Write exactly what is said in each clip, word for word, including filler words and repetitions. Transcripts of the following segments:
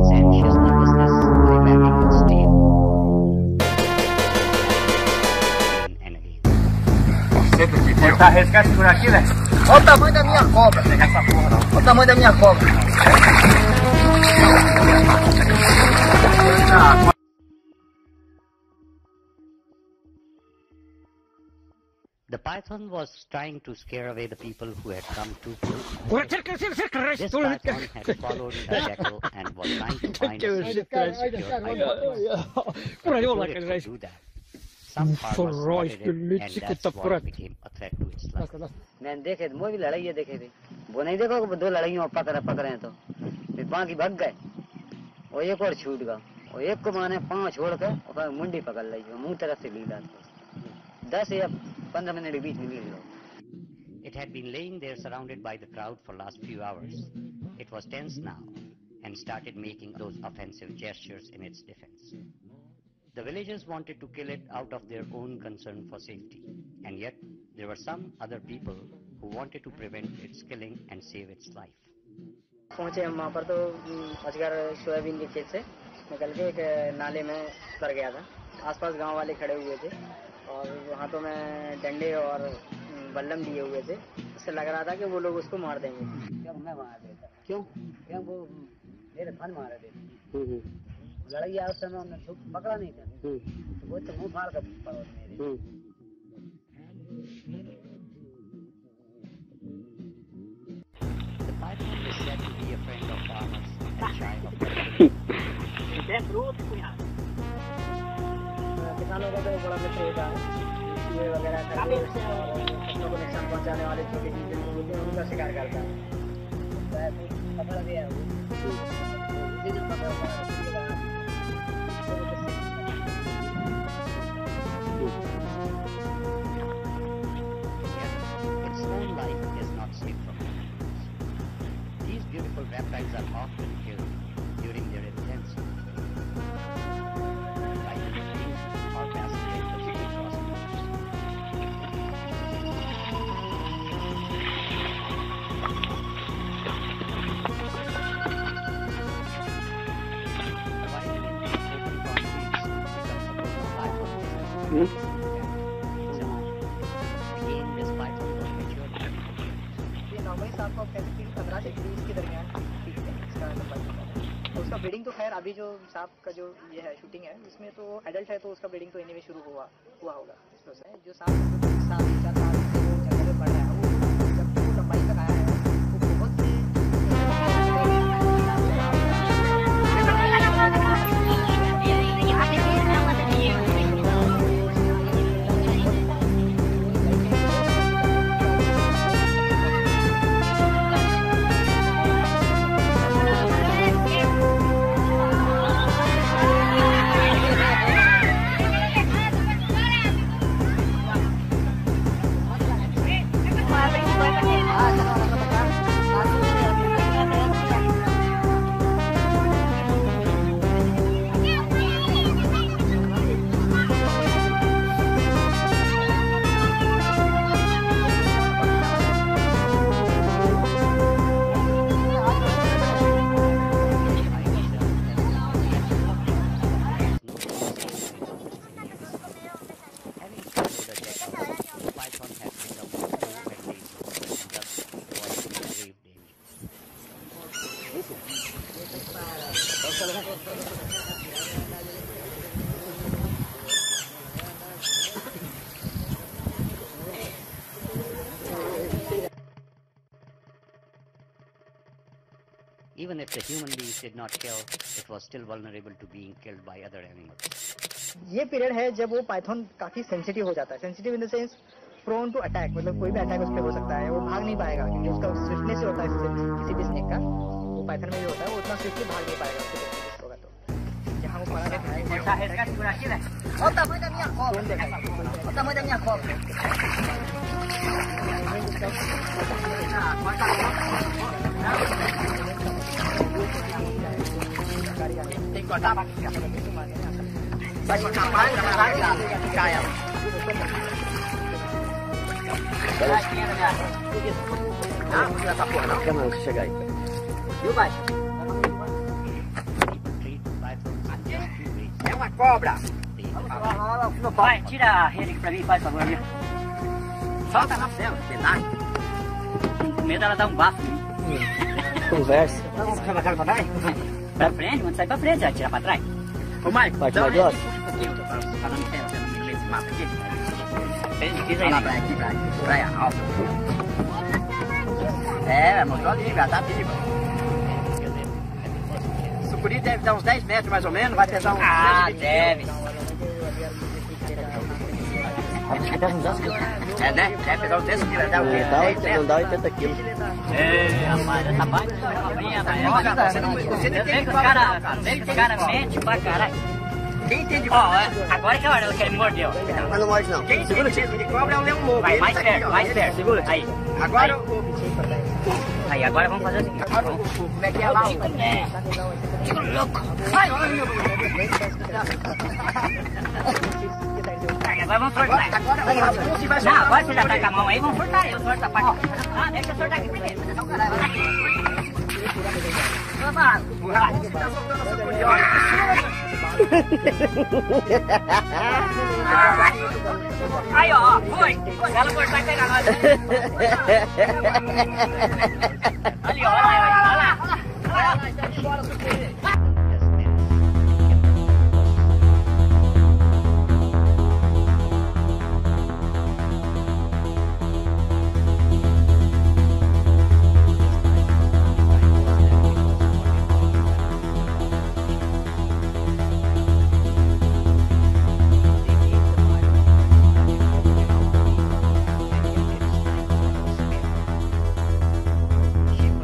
licentious nervousness by wagging its tail. Again and again. Tá resgate por aqui, né? Olha o tamanho da minha cobra. Pegar essa porra, não. Olha o tamanho da minha cobra. The python was trying to scare away the people who had come too close. This python had followed the jackal and was trying to find a safe and secure hiding place. Before it could do that, some farmers spotted it, and that's what became a threat to its life. मैंने देखे थे, वो भी लड़ाई देखे थे। वो नहीं देखो कि दो लड़ाइयों में पकड़े पकड़े तो बाकी भाग गए। वो एक और छूट गया। वो एक को माने पांच छोड़ के और मुंडी पकड़ ली, मुंह तरफ से लीला दस या पंद्रह मिनट के बीच में लील लो। It had been laying there surrounded by the crowd for last few hours. It was tense now and started making those offensive gestures in its defense. The villagers wanted to kill it out of their own concern for safety, and yet there were some other people who wanted to prevent its killing and save its life. पहुंचे हम वहाँ पर तो अजगर soybean के खेत से निकल के एक नाले में उतर गया था। आसपास गांव वाले खड़े हुए थे और वहाँ तो मैं डंडे और बल्लम लिए हुए थे। इससे लग रहा था कि वो लोग उसको मार देंगे। जब मैं मार देता क्यों क्यों वो मेरे फन मार देते लड़ाई उस समय हमने पकड़ा नहीं था तो वो तो मुँह फाड़ कर पड़ो मेरे। The python is said to be a friend of farmers and shy of किसानों का तो बड़ा मित्र होता है। ये वगैरह करके फसलों को नुकसान पहुंचाने वाले छोटे जीव जंतु होते हैं उनका शिकार करता है। पकड़ गया वो its own life is not safe from humans. These beautiful reptiles are often killed during their intense or passing the city crossing. Hmm? पंद्रह से बीस के दरमियान उसका ब्रीडिंग तो खैर अभी जो सांप का जो ये है शूटिंग है इसमें तो एडल्ट है तो उसका ब्रीडिंग तो इन्हीं में शुरू हुआ हुआ होगा। जो सांप सात चार साल से वो जंगल में बढ़ रहा है वो जब वो लंबाई तक आया है वो बहुत से Even if the human beings did not kill, it was still vulnerable to being killed by other animals. ये पीरियड है जब वो पाइथन काफी सेंसिटिव हो जाता है। Sensitive in the sense prone to attack, मतलब कोई भी अटैक उस पर हो सकता है। वो भाग नहीं पाएगा क्योंकि उसका स्विफ्टनेस होता है किसी भी स्नेक का, वो पाइथन में भी होता है, वो उतना स्विफ्टली भाग नहीं पाएगा उसके होगा तो जहाँ वो पड़ा रहता है। Jangan chegar aí. Viu, pai? uma cobra. Vai, tira a rede aqui pra mim, faz favor ali. Solta na cela, pedaço. Com medo ela dar um bafo em mim. Conversa. Vamos puxar a cara pra trás? Pra frente, quando sai pra frente, vai tirar pra trás. Ô, Mike, Parte dá mais uma grossa? Aqui, eu tô falando, falando sério, você não me vê esse mapa aqui. Fez difícil Olha aí, lá, né? praia aqui, praia. Praia alta. É, mostrou ali, já tá viva. Sucuri deve dar uns dez metros mais ou menos, vai pesar uns Ah, cento e vinte deve. É, né? Deve pesar uns dez quilos, dá o quê? Não dá dez oitenta, não dá oitenta quilos. Ei, rapaz, essa parte não é minha, rapaz. Olha, você não- você não Eu tem sei que os que falar, caras cara. sei que os cara mente pra caralho. Quem entende Ó, ó, agora que é a hora que ele mordeu. Mas não morde não. Quem segura o chifre de cobra é o leão lobo. Vai, Ele mais tá aqui, perto, ó. mais Ele- perto. Segura. Aí. Agora o. Aí, agora vamos fazer o seguinte. Agora o. o- Como é que é lá? O- É. louco! Sai, olha meu. Aí, agora vamos Agora, sortar. agora, agora você vai Não, soltar agora o você já tá sucuri. com a mão aí, vamos sortar aí. Eu sorto a parte. Ah, deixa eu sortar aqui primeiro. Deixa eu sortar. Vai, você tá soltando o sucuri, olha. Aí, ó, ó, foi. Se ela cortar e pegar nós. Ali, ó, olha lá, olha lá. Olha lá. Ship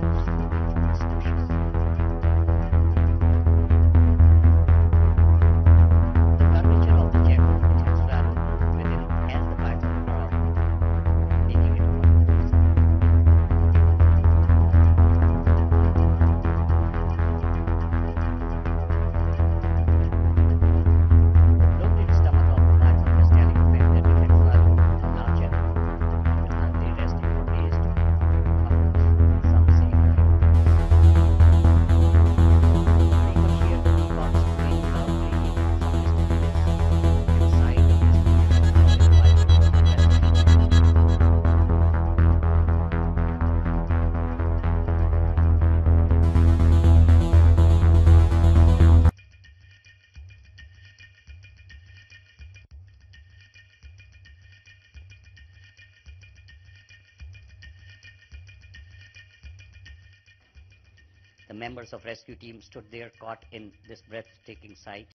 The curvature of the jet, which has swallowed within it, has the bicycle off, making it one of the bloated stomach of the bicycle was telling the fact that it had swallowed a large animal, and will now be resting for days to come. Some say night. We could hear the peacocks scream loudly from distant hills. Inside the mist, the bicycle was resting. The members of rescue team stood there caught in this breathtaking sight.